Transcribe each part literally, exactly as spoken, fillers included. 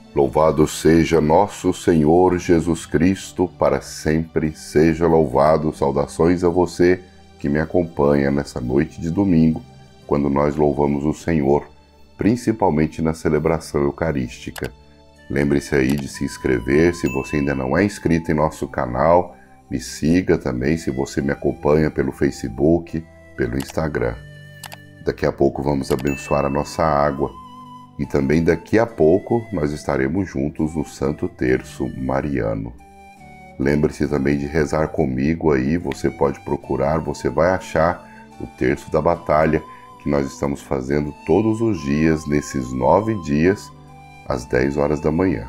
Louvado seja nosso Senhor Jesus Cristo, para sempre seja louvado. Saudações a você que me acompanha nessa noite de domingo, quando nós louvamos o Senhor, principalmente na celebração eucarística. Lembre-se aí de se inscrever, se você ainda não é inscrito em nosso canal, me siga também se você me acompanha pelo Facebook, pelo Instagram. Daqui a pouco vamos abençoar a nossa água. E também daqui a pouco nós estaremos juntos no Santo Terço Mariano. Lembre-se também de rezar comigo aí, você pode procurar, você vai achar o Terço da Batalha que nós estamos fazendo todos os dias, nesses nove dias, às dez horas da manhã.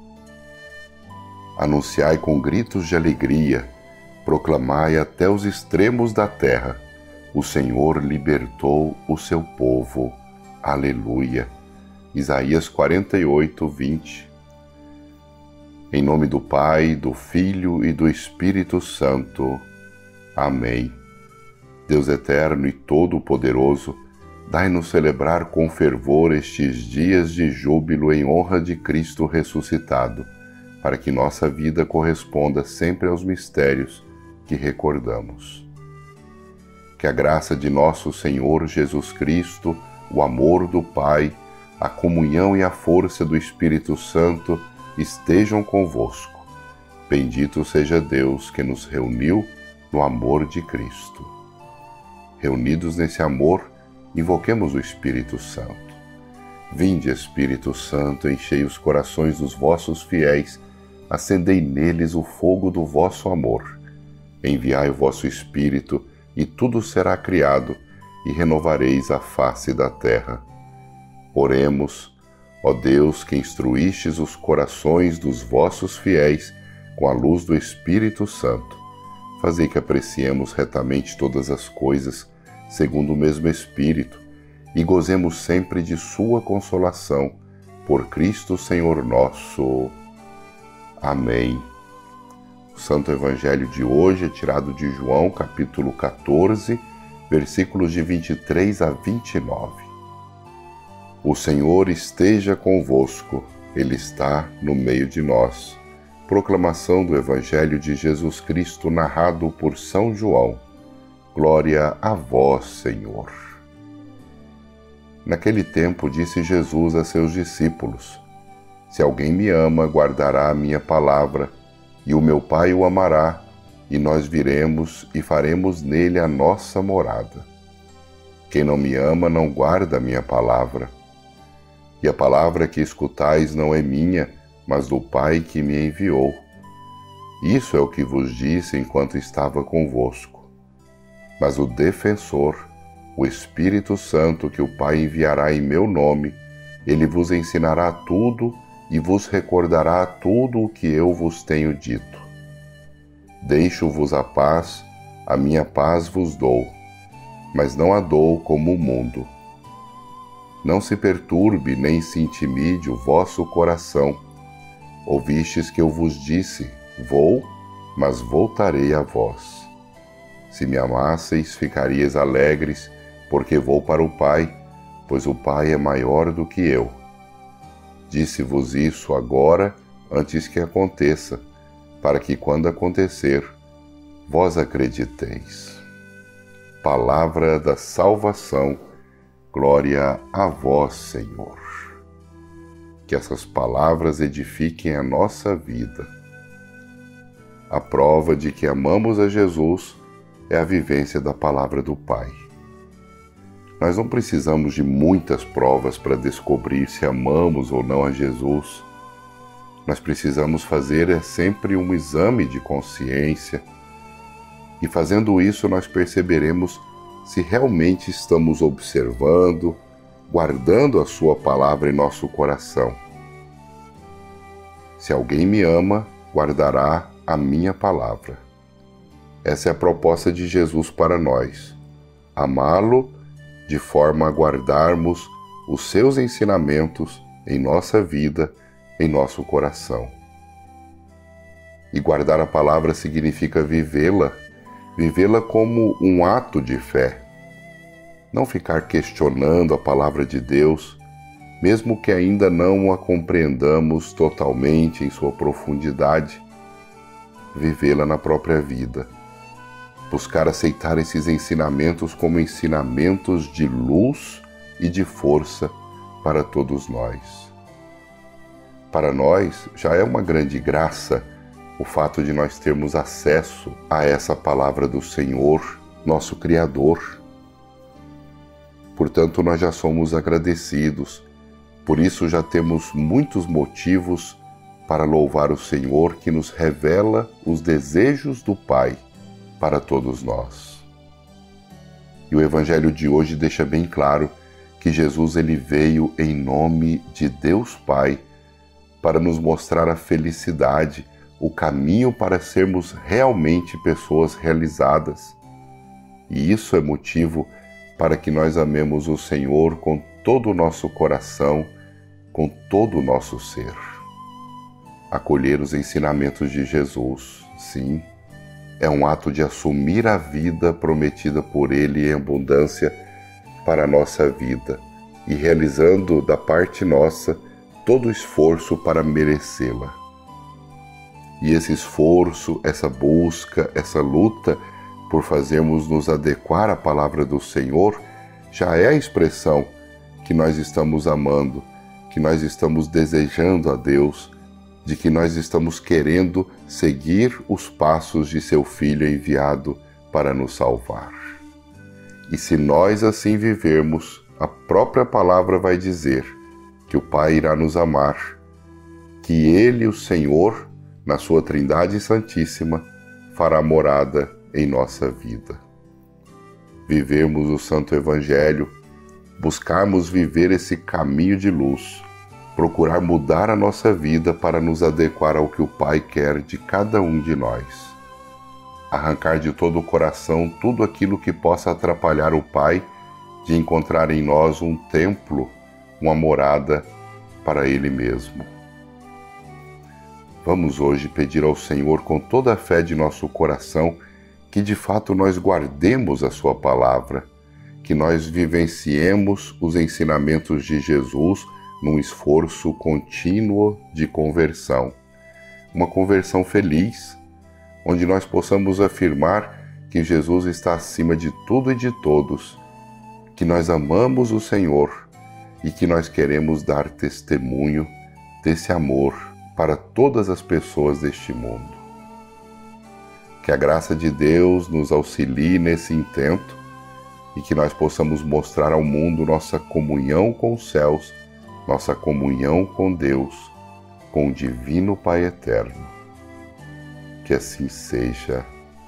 Anunciai com gritos de alegria, proclamai até os extremos da terra, o Senhor libertou o seu povo. Aleluia. Isaías quarenta e oito, vinte. Em nome do Pai, do Filho e do Espírito Santo. Amém. Deus eterno e todo-poderoso, dai-nos celebrar com fervor estes dias de júbilo em honra de Cristo ressuscitado, para que nossa vida corresponda sempre aos mistérios que recordamos. Que a graça de nosso Senhor Jesus Cristo, o amor do Pai, a comunhão e a força do Espírito Santo estejam convosco. Bendito seja Deus que nos reuniu no amor de Cristo. Reunidos nesse amor, invoquemos o Espírito Santo. Vinde, Espírito Santo, enchei os corações dos vossos fiéis, acendei neles o fogo do vosso amor. Enviai o vosso Espírito, e tudo será criado, e renovareis a face da terra. Oremos, ó Deus, que instruístes os corações dos vossos fiéis com a luz do Espírito Santo. Fazei que apreciemos retamente todas as coisas, segundo o mesmo Espírito, e gozemos sempre de sua consolação, por Cristo Senhor nosso. Amém. O Santo Evangelho de hoje é tirado de João, capítulo quatorze, versículos de vinte e três a vinte e nove. O Senhor esteja convosco, Ele está no meio de nós. Proclamação do Evangelho de Jesus Cristo narrado por São João. Glória a vós, Senhor. Naquele tempo disse Jesus a seus discípulos: Se alguém me ama, guardará a minha palavra, e o meu Pai o amará, e nós viremos e faremos nele a nossa morada. Quem não me ama não guarda a minha palavra. E a palavra que escutais não é minha, mas do Pai que me enviou. Isso é o que vos disse enquanto estava convosco. Mas o defensor, o Espírito Santo que o Pai enviará em meu nome, ele vos ensinará tudo e vos recordará tudo o que eu vos tenho dito. Deixo-vos a paz, a minha paz vos dou, mas não a dou como o mundo. Não se perturbe nem se intimide o vosso coração. Ouvistes que eu vos disse, vou, mas voltarei a vós. Se me amasseis, ficaríeis alegres, porque vou para o Pai, pois o Pai é maior do que eu. Disse-vos isso agora, antes que aconteça, para que quando acontecer, vós acrediteis. Palavra da salvação. Glória a vós, Senhor. Que essas palavras edifiquem a nossa vida. A prova de que amamos a Jesus é a vivência da palavra do Pai. Nós não precisamos de muitas provas para descobrir se amamos ou não a Jesus. Nós precisamos fazer é sempre um exame de consciência, e fazendo isso nós perceberemos se realmente estamos observando, guardando a sua palavra em nosso coração. Se alguém me ama, guardará a minha palavra. Essa é a proposta de Jesus para nós. Amá-lo de forma a guardarmos os seus ensinamentos em nossa vida, em nosso coração. E guardar a palavra significa vivê-la, vivê-la como um ato de fé. Não ficar questionando a palavra de Deus, mesmo que ainda não a compreendamos totalmente em sua profundidade, vivê-la na própria vida. Buscar aceitar esses ensinamentos como ensinamentos de luz e de força para todos nós. Para nós, já é uma grande graça o fato de nós termos acesso a essa palavra do Senhor, nosso Criador. Portanto, nós já somos agradecidos. Por isso já temos muitos motivos para louvar o Senhor que nos revela os desejos do Pai para todos nós. E o Evangelho de hoje deixa bem claro que Jesus ele veio em nome de Deus Pai para nos mostrar a felicidade, o caminho para sermos realmente pessoas realizadas. E isso é motivo para que nós amemos o Senhor com todo o nosso coração, com todo o nosso ser. Acolher os ensinamentos de Jesus, sim, é um ato de assumir a vida prometida por Ele em abundância para a nossa vida e realizando da parte nossa todo o esforço para merecê-la. E esse esforço, essa busca, essa luta por fazermos nos adequar à palavra do Senhor já é a expressão que nós estamos amando, que nós estamos desejando a Deus, de que nós estamos querendo seguir os passos de seu Filho enviado para nos salvar. E se nós assim vivermos, a própria palavra vai dizer que o Pai irá nos amar, que Ele, o Senhor, na sua Trindade Santíssima, fará morada em nossa vida. Vivermos o Santo Evangelho, buscarmos viver esse caminho de luz, procurar mudar a nossa vida para nos adequar ao que o Pai quer de cada um de nós. Arrancar de todo o coração tudo aquilo que possa atrapalhar o Pai de encontrar em nós um templo, uma morada para Ele mesmo. Vamos hoje pedir ao Senhor com toda a fé de nosso coração que de fato nós guardemos a Sua palavra, que nós vivenciemos os ensinamentos de Jesus num esforço contínuo de conversão. Uma conversão feliz, onde nós possamos afirmar que Jesus está acima de tudo e de todos, que nós amamos o Senhor e que nós queremos dar testemunho desse amor para todas as pessoas deste mundo. Que a graça de Deus nos auxilie nesse intento e que nós possamos mostrar ao mundo nossa comunhão com os céus, nossa comunhão com Deus, com o Divino Pai Eterno. Que assim seja.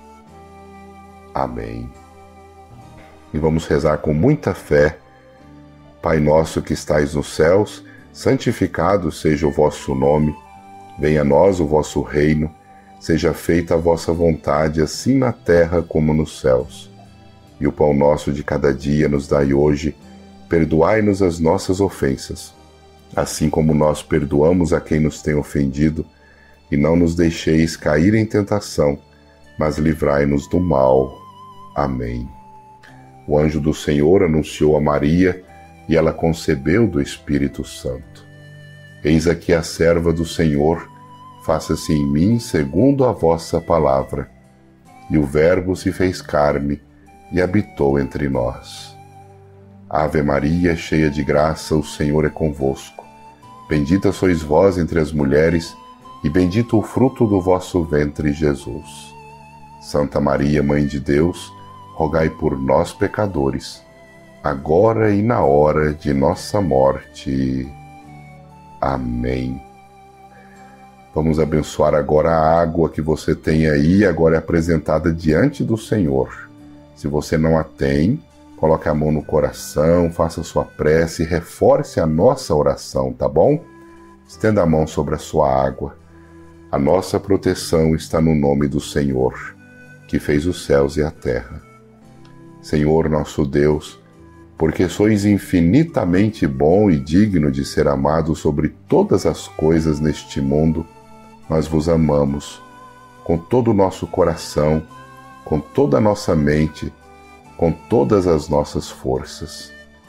Amém. E vamos rezar com muita fé. Pai nosso que estais nos céus, santificado seja o vosso nome. Venha a nós o vosso reino. Seja feita a vossa vontade, assim na terra como nos céus. E o pão nosso de cada dia nos dai hoje. Perdoai-nos as nossas ofensas, assim como nós perdoamos a quem nos tem ofendido, e não nos deixeis cair em tentação, mas livrai-nos do mal. Amém. O anjo do Senhor anunciou a Maria, e ela concebeu do Espírito Santo. Eis aqui a serva do Senhor, faça-se em mim segundo a vossa palavra. E o Verbo se fez carne e habitou entre nós. Ave Maria, cheia de graça, o Senhor é convosco. Bendita sois vós entre as mulheres, e bendito o fruto do vosso ventre, Jesus. Santa Maria, Mãe de Deus, rogai por nós, pecadores, agora e na hora de nossa morte. Amém. Vamos abençoar agora a água que você tem aí, agora é apresentada diante do Senhor. Se você não a tem, coloque a mão no coração, faça sua prece, reforce a nossa oração, tá bom? Estenda a mão sobre a sua água. A nossa proteção está no nome do Senhor, que fez os céus e a terra. Senhor nosso Deus, porque sois infinitamente bom e digno de ser amado sobre todas as coisas neste mundo, nós vos amamos com todo o nosso coração, com toda a nossa mente, com todas as nossas forças.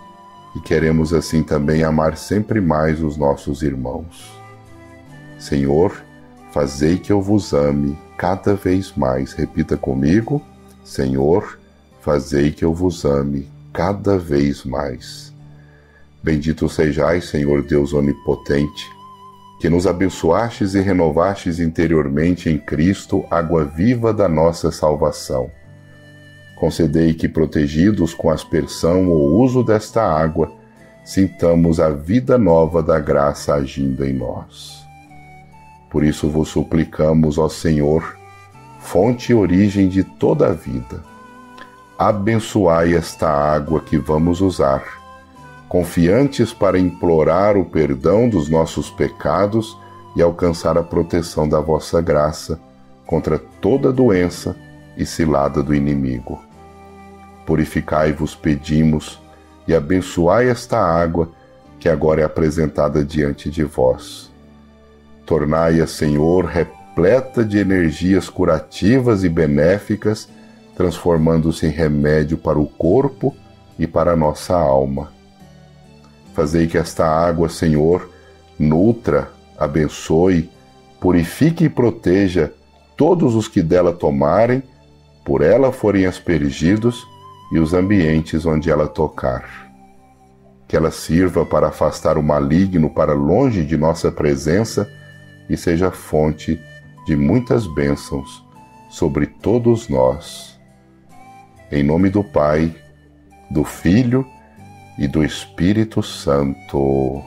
e queremos assim também amar sempre mais os nossos irmãos. Senhor, fazei que eu vos ame cada vez mais. Repita comigo: Senhor, fazei que eu vos ame cada vez mais. Bendito sejais, Senhor Deus onipotente, que nos abençoastes e renovastes interiormente em Cristo, água viva da nossa salvação. Concedei que, protegidos com aspersão ou uso desta água, sintamos a vida nova da graça agindo em nós. Por isso vos suplicamos, ó Senhor, fonte e origem de toda a vida, abençoai esta água que vamos usar, confiantes para implorar o perdão dos nossos pecados e alcançar a proteção da vossa graça contra toda doença e cilada do inimigo. Purificai-vos, pedimos, e abençoai esta água que agora é apresentada diante de vós. Tornai-a, Senhor, repleta de energias curativas e benéficas, transformando-se em remédio para o corpo e para a nossa alma. Fazei que esta água, Senhor, nutra, abençoe, purifique e proteja todos os que dela tomarem, por ela forem aspergidos, e os ambientes onde ela tocar. Que ela sirva para afastar o maligno para longe de nossa presença e seja fonte de muitas bênçãos sobre todos nós. Em nome do Pai, do Filho e do Espírito Santo.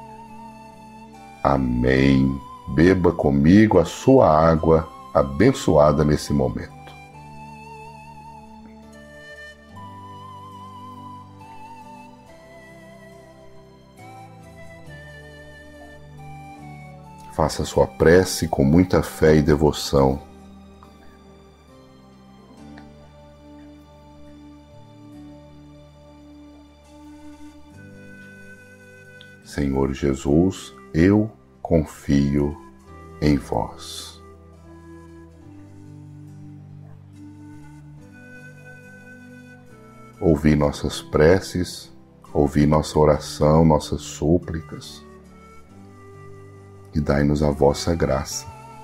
Amém. Beba comigo a sua água abençoada nesse momento. Faça sua prece com muita fé e devoção. Senhor Jesus, eu confio em vós. Ouvi nossas preces, ouvi nossa oração, nossas súplicas, e dai-nos a vossa graça.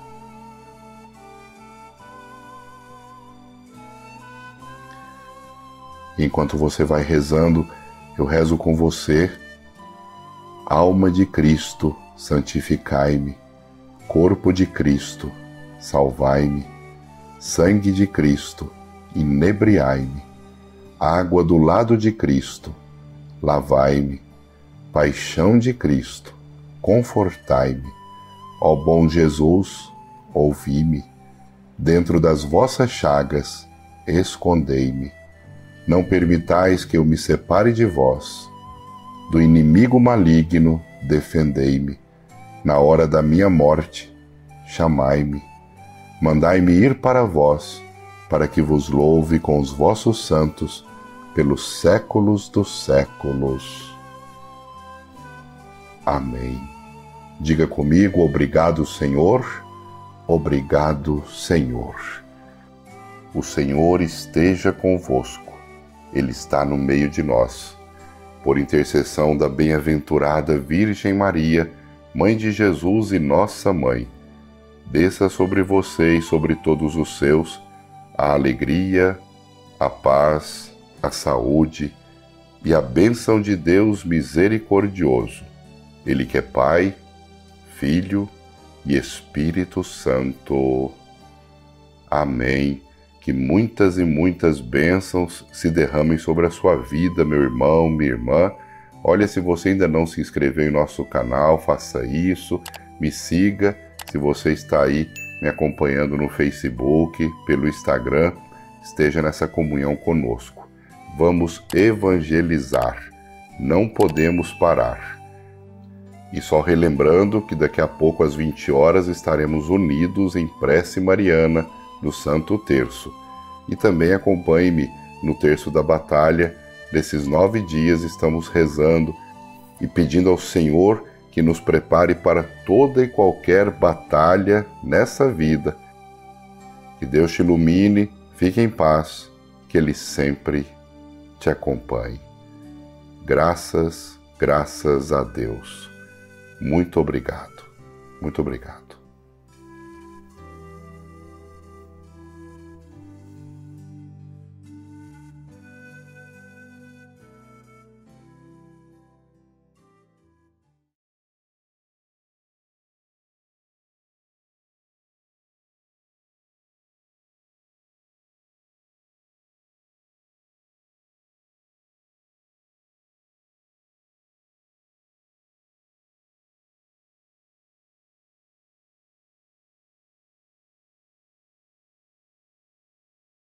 E enquanto você vai rezando, eu rezo com você. Alma de Cristo, santificai-me. Corpo de Cristo, salvai-me. Sangue de Cristo, inebriai-me. Água do lado de Cristo, lavai-me. Paixão de Cristo, confortai-me. Ó bom Jesus, ouvi-me. Dentro das vossas chagas, escondei-me. Não permitais que eu me separe de vós. Do inimigo maligno, defendei-me. Na hora da minha morte, chamai-me. Mandai-me ir para vós, para que vos louve com os vossos santos, pelos séculos dos séculos. Amém. Diga comigo: obrigado, Senhor, obrigado, Senhor. O Senhor esteja convosco, Ele está no meio de nós. Por intercessão da bem-aventurada Virgem Maria, Mãe de Jesus e Nossa Mãe, desça sobre você e sobre todos os seus a alegria, a paz, a saúde e a bênção de Deus misericordioso, Ele que é Pai, Filho e Espírito Santo. Amém. Que muitas e muitas bênçãos se derramem sobre a sua vida, meu irmão, minha irmã. Olha, se você ainda não se inscreveu em nosso canal, faça isso, me siga. Se você está aí me acompanhando no Facebook, pelo Instagram, esteja nessa comunhão conosco. Vamos evangelizar, não podemos parar. E só relembrando que daqui a pouco às vinte horas estaremos unidos em prece mariana no Santo Terço. E também acompanhe-me no Terço da Batalha. Nesses nove dias estamos rezando e pedindo ao Senhor que nos prepare para toda e qualquer batalha nessa vida. Que Deus te ilumine, fique em paz, que Ele sempre te acompanhe. Graças, graças a Deus. Muito obrigado. Muito obrigado.